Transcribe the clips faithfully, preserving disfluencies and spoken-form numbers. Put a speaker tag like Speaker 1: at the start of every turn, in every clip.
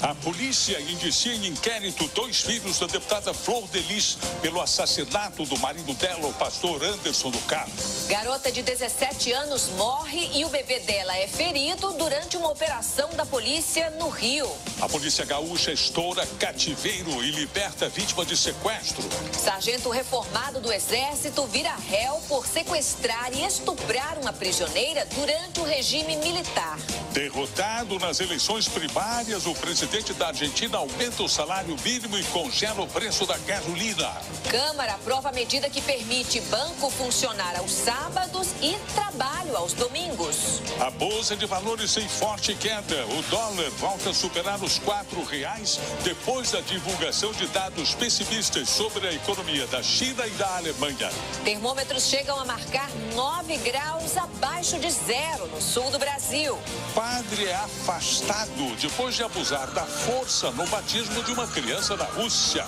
Speaker 1: A polícia inicia em inquérito dois filhos da deputada Flor de Lis pelo assassinato do marido dela, o pastor Anderson do Carmo.
Speaker 2: Garota de dezessete anos morre e o bebê dela é ferido durante uma operação da polícia no Rio.
Speaker 1: A polícia gaúcha estoura cativeiro e liberta vítima de sequestro.
Speaker 2: Sargento reformado do Exército vira réu por sequestrar e estuprar uma prisioneira durante o regime militar.
Speaker 1: Derrotado nas eleições primárias, o presidente da Argentina aumenta o salário mínimo e congela o preço da gasolina.
Speaker 2: Câmara aprova a medida que permite banco funcionar aos sábados e trabalho aos domingos.
Speaker 1: A Bolsa de Valores tem forte queda. O dólar volta a superar os quatro reais depois da divulgação de dados pessimistas sobre a economia da China e da Alemanha.
Speaker 2: Termômetros chegam a marcar nove graus abaixo de zero no sul do Brasil.
Speaker 1: Padre é afastado depois de abusar da força no batismo de uma criança na Rússia.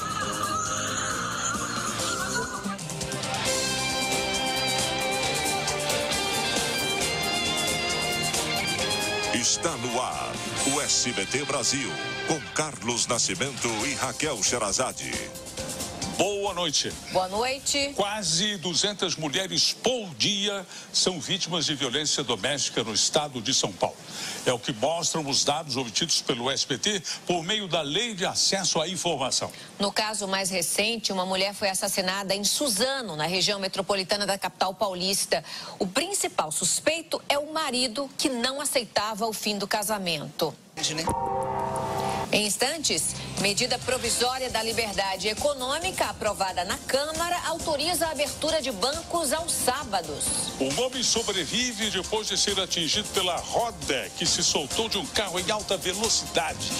Speaker 3: Está no ar o S B T Brasil, com Carlos Nascimento e Raquel Sherazade.
Speaker 1: Boa noite.
Speaker 2: Boa noite.
Speaker 1: Quase duzentas mulheres por dia são vítimas de violência doméstica no estado de São Paulo. É o que mostram os dados obtidos pelo S B T por meio da Lei de Acesso à Informação.
Speaker 2: No caso mais recente, uma mulher foi assassinada em Suzano, na região metropolitana da capital paulista. O principal suspeito é o marido, que não aceitava o fim do casamento. Em instantes, medida provisória da liberdade econômica aprovada na Câmara autoriza a abertura de bancos aos sábados.
Speaker 1: Um homem sobrevive depois de ser atingido pela roda que se soltou de um carro em alta velocidade.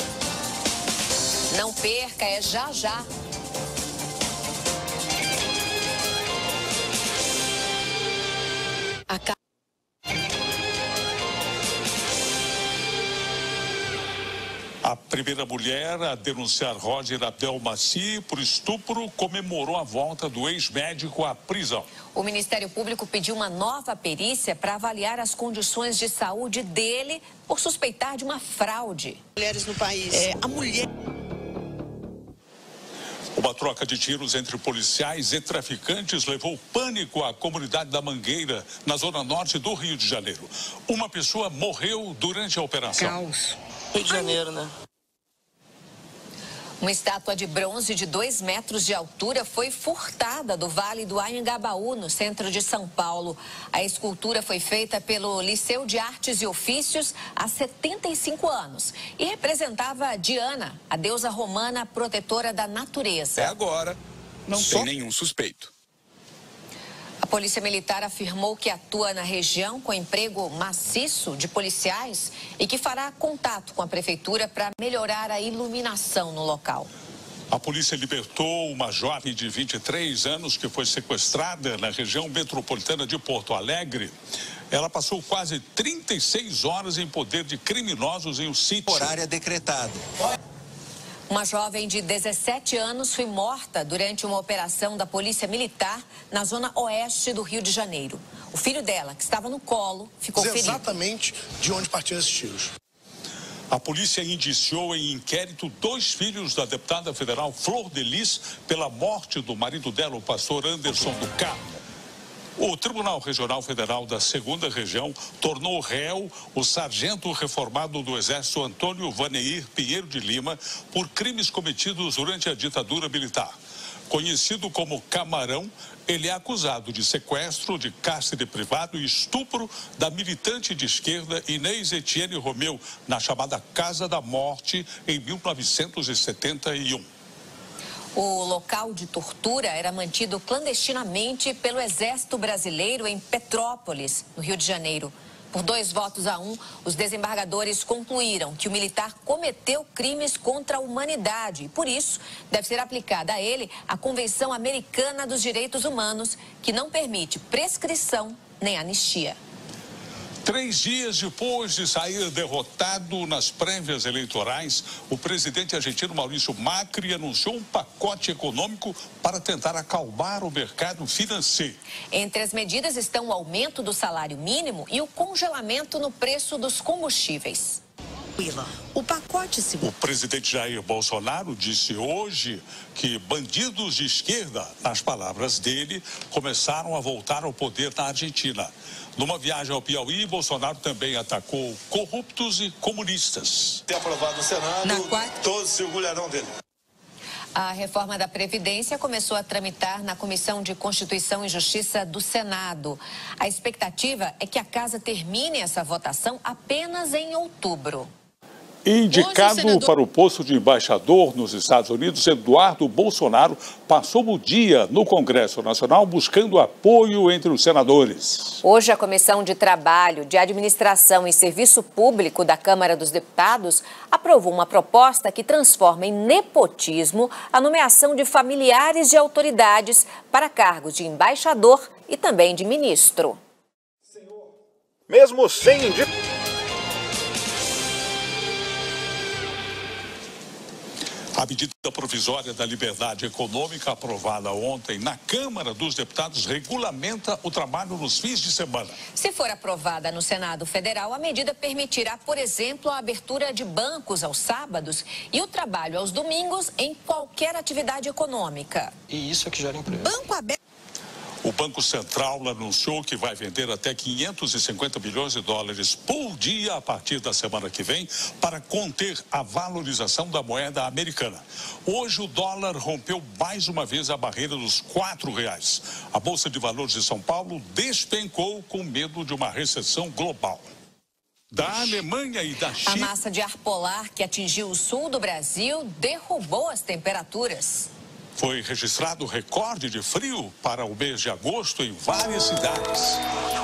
Speaker 2: Não perca, é já já. A
Speaker 1: A primeira mulher a denunciar Roger Abdelmaci por estupro comemorou a volta do ex-médico à prisão.
Speaker 2: O Ministério Público pediu uma nova perícia para avaliar as condições de saúde dele por suspeitar de uma fraude.
Speaker 4: Mulheres no país. É, a mulher...
Speaker 1: Uma troca de tiros entre policiais e traficantes levou pânico à comunidade da Mangueira, na zona norte do Rio de Janeiro. Uma pessoa morreu durante a operação.
Speaker 4: Caos. Rio de Janeiro, né?
Speaker 2: Uma estátua de bronze de dois metros de altura foi furtada do Vale do Anhangabaú, no centro de São Paulo. A escultura foi feita pelo Liceu de Artes e Ofícios há setenta e cinco anos e representava Diana, a deusa romana protetora da natureza.
Speaker 5: Até agora, não tem nenhum suspeito.
Speaker 2: A Polícia Militar afirmou que atua na região com emprego maciço de policiais e que fará contato com a prefeitura para melhorar a iluminação no local.
Speaker 1: A polícia libertou uma jovem de vinte e três anos que foi sequestrada na região metropolitana de Porto Alegre. Ela passou quase trinta e seis horas em poder de criminosos em um sítio.
Speaker 6: Horária decretada.
Speaker 2: Uma jovem de dezessete anos foi morta durante uma operação da Polícia Militar na zona oeste do Rio de Janeiro. O filho dela, que estava no colo, ficou ferido.
Speaker 7: Exatamente de onde partiram esses tiros.
Speaker 1: A polícia indiciou em inquérito dois filhos da deputada federal Flor de Lis pela morte do marido dela, o pastor Anderson do Carmo. O Tribunal Regional Federal da Segunda Região tornou réu o sargento reformado do Exército Antônio Vaneir Pinheiro de Lima por crimes cometidos durante a ditadura militar. Conhecido como Camarão, ele é acusado de sequestro, de cárcere privado e estupro da militante de esquerda Inês Etienne Romeu, na chamada Casa da Morte, em mil novecentos e setenta e um.
Speaker 2: O local de tortura era mantido clandestinamente pelo Exército Brasileiro em Petrópolis, no Rio de Janeiro. Por dois votos a um, os desembargadores concluíram que o militar cometeu crimes contra a humanidade e, por isso, deve ser aplicada a ele a Convenção Americana dos Direitos Humanos, que não permite prescrição nem anistia.
Speaker 1: Três dias depois de sair derrotado nas prévias eleitorais, o presidente argentino Maurício Macri anunciou um pacote econômico para tentar acalmar o mercado financeiro.
Speaker 2: Entre as medidas estão o aumento do salário mínimo e o congelamento no preço dos combustíveis.
Speaker 6: tranquila. O pacote se...
Speaker 1: O presidente Jair Bolsonaro disse hoje que bandidos de esquerda, nas palavras dele, começaram a voltar ao poder na Argentina. Numa viagem ao Piauí, Bolsonaro também atacou corruptos e comunistas.
Speaker 7: Tem aprovado no Senado,
Speaker 6: Na quarta...
Speaker 7: todos se orgulharão dele.
Speaker 2: A reforma da Previdência começou a tramitar na Comissão de Constituição e Justiça do Senado. A expectativa é que a casa termine essa votação apenas em outubro.
Speaker 1: Indicado senador... para o posto de embaixador nos Estados Unidos, Eduardo Bolsonaro passou o dia no Congresso Nacional buscando apoio entre os senadores.
Speaker 2: Hoje, a Comissão de Trabalho, de Administração e Serviço Público da Câmara dos Deputados aprovou uma proposta que transforma em nepotismo a nomeação de familiares de autoridades para cargos de embaixador e também de ministro.
Speaker 8: Mesmo sem indicação.
Speaker 1: A medida provisória da liberdade econômica aprovada ontem na Câmara dos Deputados regulamenta o trabalho nos fins de semana.
Speaker 2: Se for aprovada no Senado Federal, a medida permitirá, por exemplo, a abertura de bancos aos sábados e o trabalho aos domingos em qualquer atividade econômica.
Speaker 9: E isso é que gera emprego.
Speaker 2: Banco aberto.
Speaker 1: O Banco Central anunciou que vai vender até quinhentos e cinquenta bilhões de dólares por dia a partir da semana que vem para conter a valorização da moeda americana. Hoje o dólar rompeu mais uma vez a barreira dos quatro reais. A Bolsa de Valores de São Paulo despencou com medo de uma recessão global. Da Alemanha e da China...
Speaker 2: A massa de ar polar que atingiu o sul do Brasil derrubou as temperaturas.
Speaker 1: Foi registrado recorde de frio para o mês de agosto em várias cidades.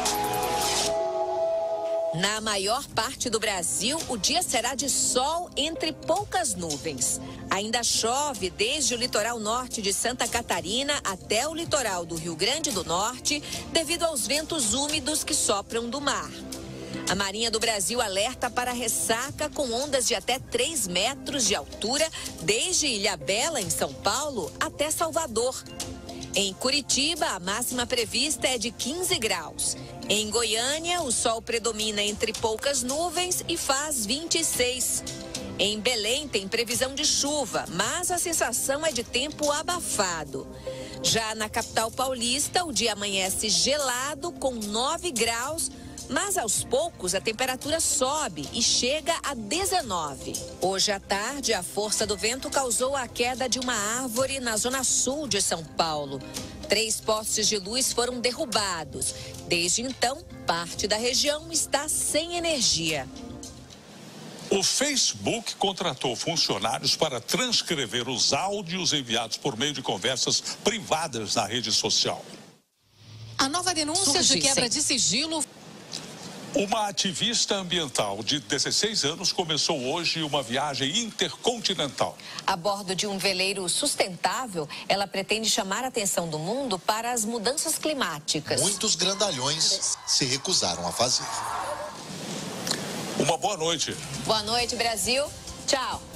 Speaker 2: Na maior parte do Brasil, o dia será de sol entre poucas nuvens. Ainda chove desde o litoral norte de Santa Catarina até o litoral do Rio Grande do Norte, devido aos ventos úmidos que sopram do mar. A Marinha do Brasil alerta para ressaca com ondas de até três metros de altura, desde Ilhabela, em São Paulo, até Salvador. Em Curitiba, a máxima prevista é de quinze graus. Em Goiânia, o sol predomina entre poucas nuvens e faz vinte e seis. Em Belém, tem previsão de chuva, mas a sensação é de tempo abafado. Já na capital paulista, o dia amanhece gelado, com nove graus, mas aos poucos a temperatura sobe e chega a dezenove. Hoje à tarde, a força do vento causou a queda de uma árvore na zona sul de São Paulo. Três postes de luz foram derrubados. Desde então, parte da região está sem energia.
Speaker 1: O Facebook contratou funcionários para transcrever os áudios enviados por meio de conversas privadas na rede social.
Speaker 10: A nova denúncia de quebra de sigilo...
Speaker 1: Uma ativista ambiental de dezesseis anos começou hoje uma viagem intercontinental.
Speaker 2: A bordo de um veleiro sustentável, ela pretende chamar a atenção do mundo para as mudanças climáticas.
Speaker 11: Muitos grandalhões se recusaram a fazer.
Speaker 1: Uma boa noite.
Speaker 2: Boa noite, Brasil. Tchau.